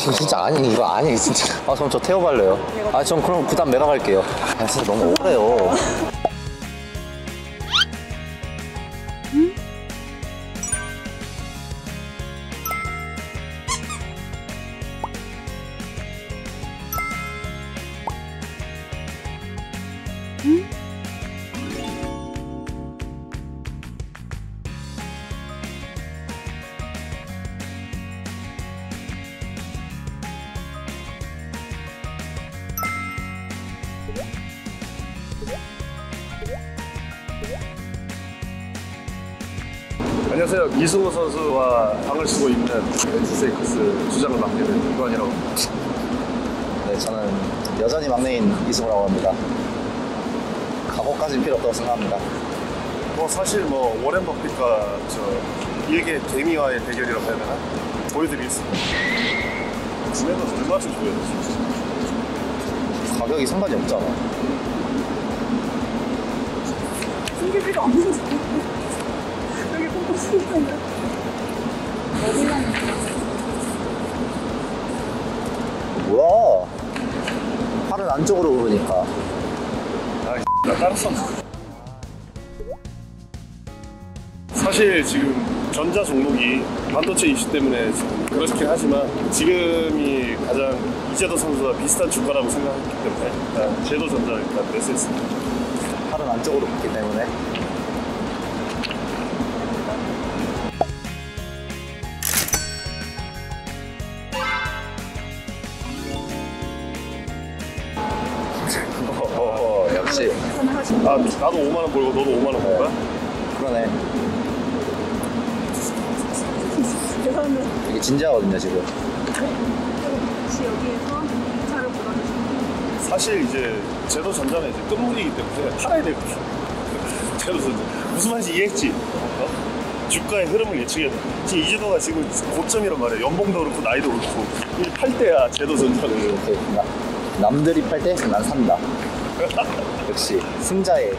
진짜 아니 이거 아니 진짜. 아 전 저 태워갈래요. 아 전 그럼 그 다음 내가 갈게요. 아 진짜 너무 오래요. 안녕하세요. 이승우 선수와 방을 쓰고 있는 NC세이커스 주장을 맡게 된 이관이라고 합니다. 네, 저는 여전히 막내인 이승우라고 합니다. 각오까지는 필요 없다고 생각합니다. 뭐 사실 뭐 워렌 버핏과 저 일개 개미와의 대결이라고 해야 되나? 보여드리겠습니다. 구매도 얼마쯤 줘야 되지? 가격이 상관이 없잖아. 숨길 필요 없는지. 여기 꼭 숨기는 거야. 어디 가는 거야? 뭐야? 팔은 안쪽으로 오르니까. 나 따랐어. 사실 지금 전자 종목이 반도체 이슈 때문에 지금 그렇긴 하지만 지금이 가장 이재도 선수와 비슷한 주가라고 생각했기 때문에 일단 제도전자를 일단 매수했습니다. 팔은 안쪽으로 붙기 때문에. 역시. 아, 나도 5만원 벌고 너도 5만원 벌 거야? 그러네. 죄송합니다. 이게 진지하거든요 지금. 혹시 여기에서 차를 몰아주시면 사실 이제 제도전자는 이제 끝물이기 때문에 팔아야 되거든. 제도전자 무슨 말인지 이해했지? 어? 주가의 흐름을 예측해야 돼. 지금 이재도가 지금 고점이란 말이야. 연봉도 그렇고 나이도 그렇고 이 팔 때야 제도전자는. 이렇게 남들이 팔 때 난 산다. 역시 승자의.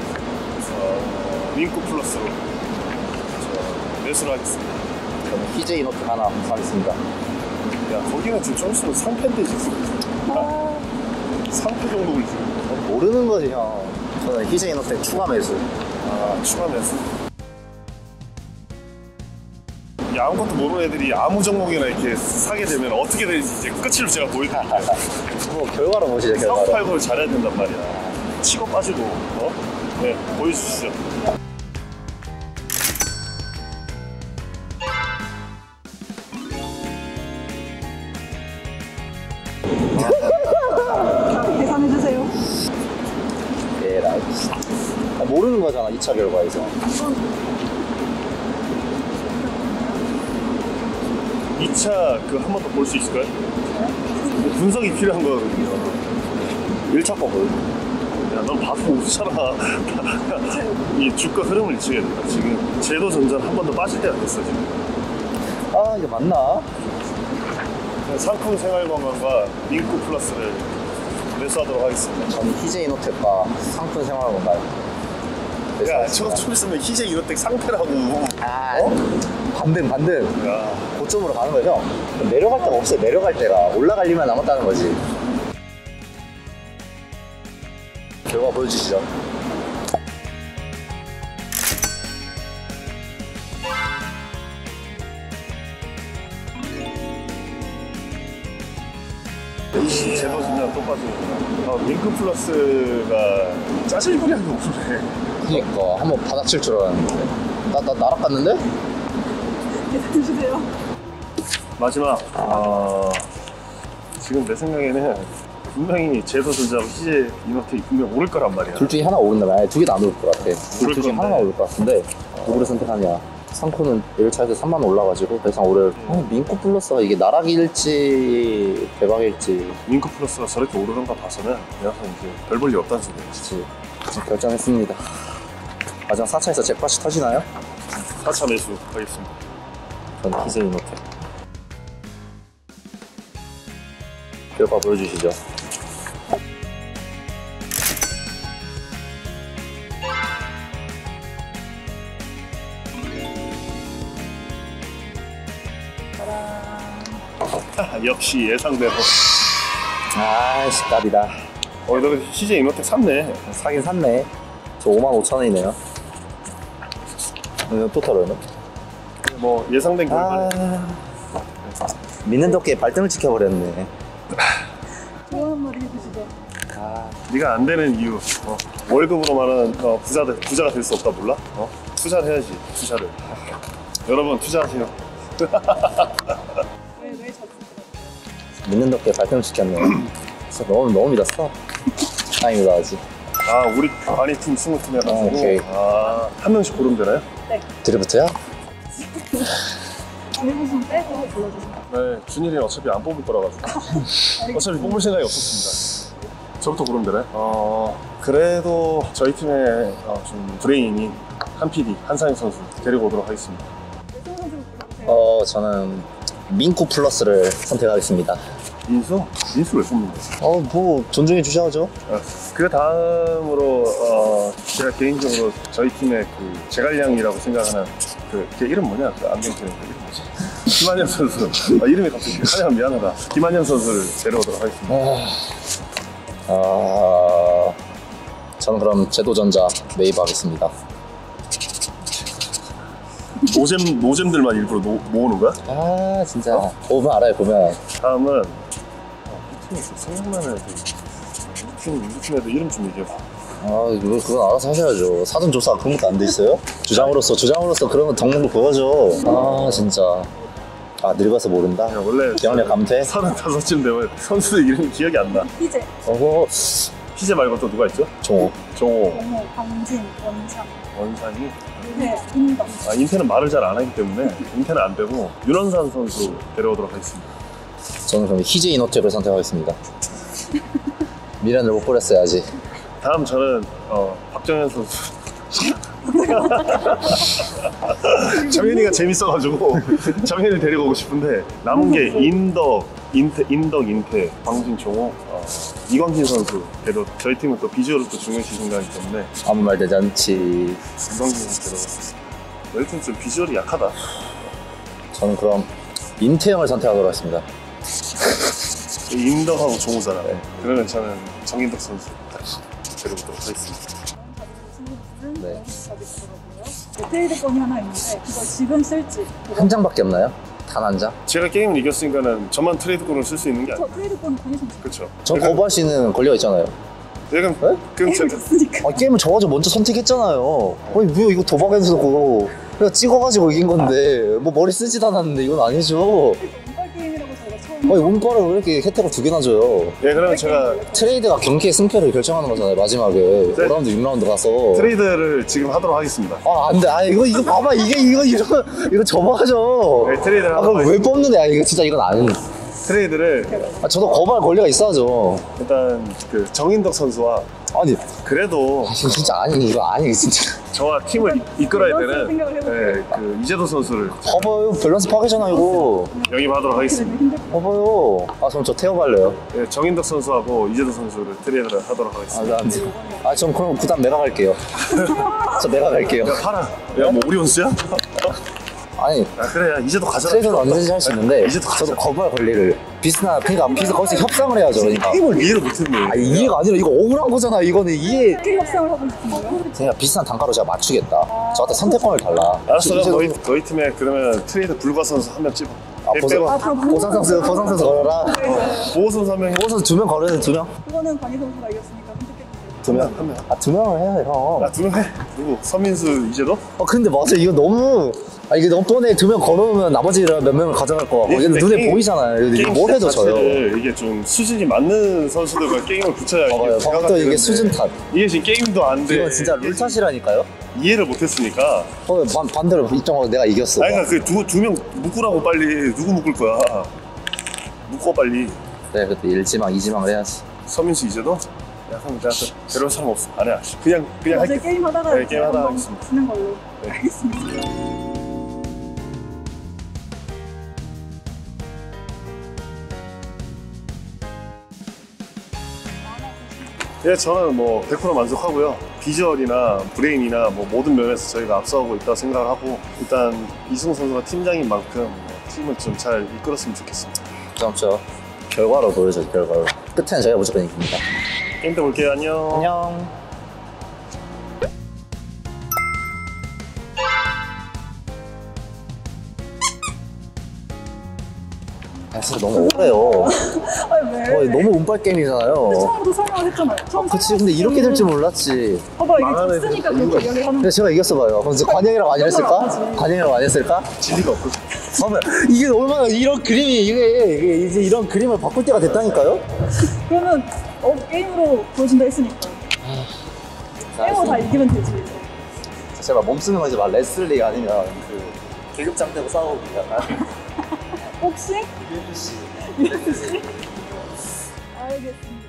윙크 플러스로 매수를 하겠습니다. 저는 희재 이노트 하나 사겠습니다. 야, 거기는 지금 좀 있으면 상패인데 지금. 상패 종목을 지금. 모르는 거지 형. 저는 희재 이노트 추가 매수. 아, 추가 매수. 이 아무것도 모르는 애들이 아무 종목이나 이렇게 사게 되면 어떻게 되는지 이제 끝을 제가 보여드릴게요. 뭐 결과로 보시죠 사고 결과로. 팔고를 잘해야 된단 말이야. 치고 빠지고, 어? 네, 보여주시죠. 계산해주세요. 에라이. 모르는 거잖아 2차 결과에서. 2차 그 한 번 더 볼 수 있을까요? 분석이 필요한 거거든요. 1차 거거든. 야, 넌 봐도 못잖아. 이 주가 흐름을 예측해야 된다. 지금 제도전자는 한 번 더 빠질 때가 됐어, 지금. 아 이게 맞나? 상품 생활건강과 윙크 플러스를 매수하도록 하겠습니다. 저는 희재 이노텍과 상품 생활건가요? 야, 저거 좀 있으면 희재 이노텍 상패라고. 아, 어? 반등. 야, 고점으로 가는 거죠? 내려갈 데가 없어요. 내려갈 데가. 올라갈 일만 남았다는 거지. 결과 보여주시죠. 제도전자 똑같으니까. 윙크 플러스가 짜질구리하게 오르네. 그니까 한번 바닥칠 줄 알았는데. 나 날아갔는데? 계산해주세요. 마지막. 지금 내 생각에는 분명히 제도전자하고 희재 이노텍이 분명 오를 거란 말이야. 둘 중에 하나 오른다면 아니 두 개 다 안 오를 것 같아. 오를 둘 중에 건데. 하나가 오를 것 같은데 누구를 선택하냐. 상코는 1차에서 3만 올라가지고 더 이상 오를. 민코 플러스가 이게 나락일지 대박일지 윙크 플러스가 저렇게 오르는 거 봐서는 내가 이제 별 볼 일 없다는 소리야. 지금 결정했습니다. 마지막 4차에서 잭팟이 터지나요? 4차 매수 하겠습니다. 저는 희재 이노텍. 결과 보여주시죠. 역시 예상대로. 아이씨, 깝이다. 너 CJ 이노텍 샀네. 사긴 샀네. 저 55,000원이네요. 토탈로는? 뭐 예상된 결과네. 믿는 덕에 발등을 지켜버렸네. 좋아한 말이 해주시죠. 네가 안 되는 이유. 월급으로만은 부자가 될 수 없다 몰라? 투자를 해야지. 투자를. 여러분 투자하세요. 왜 자주 믿는 덕에 발등을 지켰네. 진짜 너무 믿었어. 다행이다, 아직. 우리 아니 팀 20팀 해가지고. 오케이. 한 명씩 고르면 되나요? 드리프트야? 해보시면 빼고 불러주세요. 네, 준일이는 어차피 안 뽑을 거라 가지고. 어차피 뽑을 생각이 없었습니다. 저부터 고르면 되나요? 그래도 저희 팀에 좀 브레인인 한 PD, 한상혁 선수 데리고 오도록 하겠습니다. 저는 민쿠 플러스를 선택하겠습니다. 민수? 민수를 왜 뽑는 거야? 뭐 존중해 주셔야죠. 그 다음으로 제가 개인적으로 저희 팀의 그 제갈량이라고 생각하는 걔 이름 뭐냐? 그 안경 끼는 그 이름 뭐지? 김한현 선수. 이름이 갑자기 한양 미안하다. 김한현 선수를 데려오도록 하겠습니다. 저는 그럼 제도전자 메이브 하겠습니다. 노잼들만 일부러 모으는 거야? 진짜. 보면 알아요, 보면. 다음은 이 팀이 생각나는 우리 팀 애들 이름 좀 얘기해봐. 그건 알아서 하셔야죠. 사전조사 그런 것도 안 돼 있어요? 주장으로서 그런 거 덕목을 보여줘. 진짜. 늙어서 모른다? 원래 기억력 감퇴? 35쯤 되면 선수들 이름이 기억이 안 나. 희재, 희재 말고 또 누가 있죠? 종호. 정호, 정호, 강진, 원상, 원상이. 네, 인덕. 인태는 말을 잘 안 하기 때문에 인태는 안 되고 윤원산 선수 데려오도록 하겠습니다. 저는 그럼 희재 이노텍을 선택하겠습니다. 미련을 못 버렸어야지. 다음 저는 박정현 선수. 정현이가 재밌어가지고 정현이를 데리고 오고 싶은데 남은 게 인태, 광진, 종호, 이광진 선수. 그래도 저희 팀은 또 비주얼을 또 중요시 생각하기 때문에 아무 말 되지 않지. 이광진 선수 데려오고. 저희 팀 좀 비주얼이 약하다. 저는 그럼 임태영을 선택하도록 하겠습니다. 인덕하고 종호잖아. 그러면 저는 정인덕 선수 데려오도록 하겠습니다. 네. 트레이드권이 하나 있는데 그걸 지금 쓸지. 한 장밖에 없나요? 단 한 장? 제가 게임을 이겼으니까는 저만 트레이드권을 쓸 수 있는 게 아니에요. 저 트레이드권 관심 그렇죠. 전 거부할 수 있는 권리가 있잖아요. 그럼 게임을 제가 졌으니까. 게임을 저가지고 먼저 선택했잖아요. 아니 뭐야, 이거 도박에서 그거 찍어가지고 이긴 건데 뭐 머리 쓰지도 않았는데 이건 아니죠. 운빨 게임이라고 저희가 처음. 운빨을 왜 이렇게 혜택을 2개나 줘요? 그러면 제가 트레이드가 경기의 승패를 결정하는 거잖아요, 마지막에. 5라운드, 6라운드 가서. 트레이드를 지금 하도록 하겠습니다. 안 돼. 이거 봐봐. 이거 접어가죠. 네, 트레이드를 하도록 그럼 왜 뽑느냐. 이거 진짜 이건 아니. 트레이드를 저도 거부할 권리가 있어야죠. 일단 그 정인덕 선수와 아니, 그래도 진짜 아니, 이거 아니, 진짜. 저와 팀을 이끌어야 밸런스 생각을 되는 해볼게요. 그 이재도 선수를 봐봐요. 밸런스 파괴잖아, 이거. 영입하도록 하겠습니다. 봐봐요. 그럼 저 태워갈래요. 네, 정인덕 선수하고 이재도 선수를 트레이드를 하도록 하겠습니다. 전 그럼 부담 내가 갈게요. 저 내가 갈게요. 팔아. 야, 뭐 오리온스야? 아니, 그래, 야, 이제도 가져라. 트레이드는 언제든지 할 수 있는데, 이제도 저도 거부할 권리를. 그러니까 거기서 협상을 해야죠, 그러니까. 게임을 이해를 못했네. 이해가 아니라 이거 억울한 거잖아, 이거는. 이해. 게임 협상을 하고 싶은 거예요? 그냥 비슷한 단가로 제가 맞추겠다. 저한테 선택권을 달라. 알았어, 그럼 너희 팀에 그러면 트레이드 불가 선수 한 명 찝어. 보상 선수 걸어라. 보호 선수 한 명. 해. 보상 2명 걸어야 돼, 2명. 그거는 관희 선수가 이겼으니까 선택해주세요. 2명. 한 명. 2명을 해야 돼, 형. 2명 해. 누구? 서민수, 이재도? 근데 맞아, 이거 너무. 이게 너무 뻔해. 2명 걸어오면 나머지 몇 명을 가져갈 거 같고. 이게 눈에 보이잖아요. 이거 뭘 해도 져요. 이게 좀 수준이 맞는 선수들과 게임을 붙여야 봐봐요. 또 이게 수준 탓. 이게 지금 게임도 안 돼. 이건 진짜 룰 탓이라니까요? 이해를 못했으니까. 반대로 입장하고 내가 이겼어. 그러니까 그 두 명 묶으라고 빨리. 누구 묶을 거야? 묶어 빨리. 네, 그때 1지망, 2지망을 해야지. 서민수, 이재도? 야, 그럼 내가 또 데려올 사람 없어. 안 해. 그냥 어제 할게. 게임 하다가 네, 게임 하다가 하겠습니다. 쓰는 걸로. 네. 알겠습니다. 예, 저는 뭐 100% 만족하고요. 비주얼이나 브레인이나 뭐 모든 면에서 저희가 앞서가고 있다고 생각을 하고, 일단 이승우 선수가 팀장인 만큼 팀을 좀 잘 이끌었으면 좋겠습니다. 점점 결과로 보여줘, 결과로. 끝에는 제가 무조건 이깁니다. 게임 때 볼게요. 안녕. 안녕. 아, 진짜 너무 오래요. 아니 왜? 너무 운빨 게임이잖아요. 처음부터 설명을 했잖아요. 처음 그치, 근데 이렇게 될 줄 몰랐지. 봐봐 이게 망하는 졌으니까 이유가 그렇게 이야기하는 근데 제가 이겼어 봐요. 그럼 이제 관영이라고 안 했을까? 하지. 관영이라고 안 했을까? 진리가 없어. 봐봐, 이게 얼마나 이런 그림이 이게 이제 이런 그림을 바꿀 때가 됐다니까요? 그러면 게임으로 보여준다 했으니까 게임으로 다 이기면 되지. 제발 몸 쓰는 거지 마. 레슬링 아니면 그 계급장 대고 싸우고 약간 복싱? UFC. UFC? 알겠습니다.